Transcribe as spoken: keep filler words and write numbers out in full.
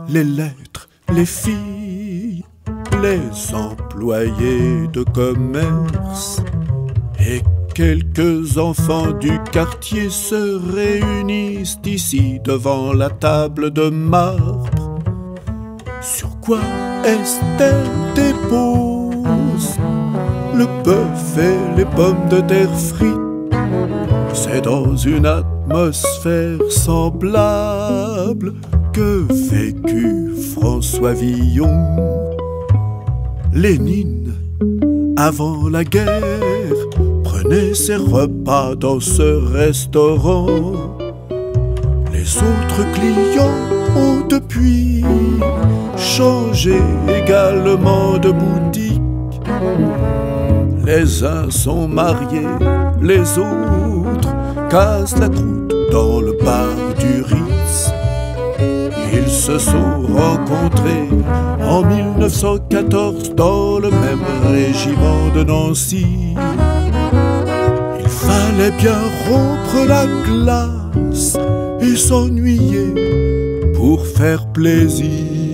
les lettres, les filles, les employés de commerce et quelques enfants du quartier se réunissent ici devant la table de marbre. Sur quoi Estelle dépose le bœuf et les pommes de terre frites? C'est dans une atmosphère semblable que vécut François Villon. Lénine, avant la guerre, prenait ses repas dans ce restaurant. Les autres clients ont depuis changé également de boutique. Les uns sont mariés, les autres cassent la croûte dans le bar du Ritz. Ils se sont rencontrés en mille neuf cent quatorze dans le même régiment de Nancy. Il fallait bien rompre la glace et s'ennuyer pour faire plaisir.